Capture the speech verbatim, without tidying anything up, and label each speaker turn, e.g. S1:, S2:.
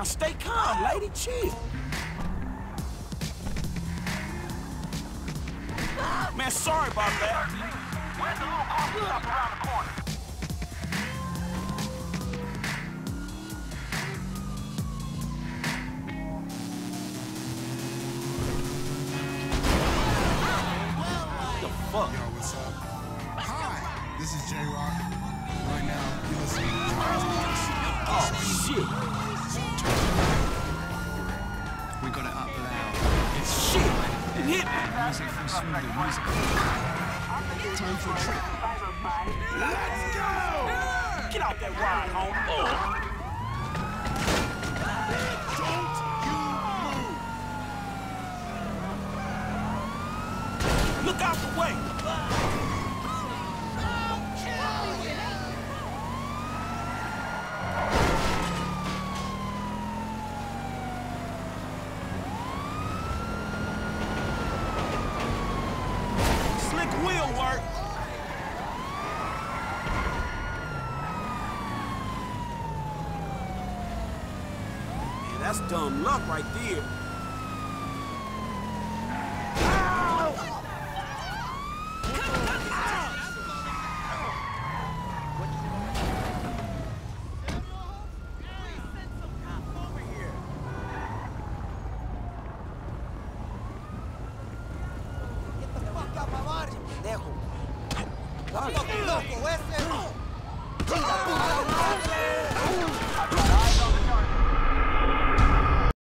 S1: stay calm, lady. Chill. Man, sorry about that.
S2: Where's the little coffee shop around the corner?
S1: What the fuck?
S3: Yo, what's up? Hi, this is J-Rock. Right now, you listening to Charles Marks.
S1: Oh, shit.
S4: We got it up loud. It's
S1: Shit. It hit me.
S4: music from Swindon, music. Time for a trip.
S1: Let's go! Get out that ride, home. Oh.
S3: Don't you move!
S1: Look out the way. Slick wheel work. Man, that's dumb luck right there.
S5: Get the fuck out my body, pendejo. Loco, loco, ese.